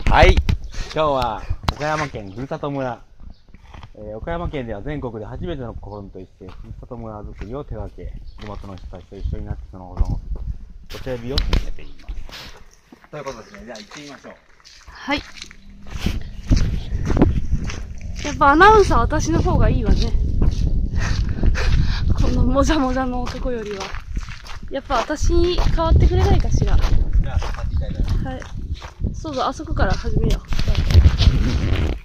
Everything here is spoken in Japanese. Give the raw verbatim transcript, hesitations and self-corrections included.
はい、今日は岡山県ふるさと村、えー、岡山県では全国で初めての試みとしてふるさと村づくりを手掛け、地元の人たちと一緒になってその保存、お整備を進めています。ということですね、じゃあ行ってみましょう。 はい。やっぱアナウンサーは私の方がいいわね。このもじゃもじゃの男よりは。やっぱ私に変わってくれないかしら。 じゃあ、立っていただいて。 はい。そうだ、あそこから始めよう。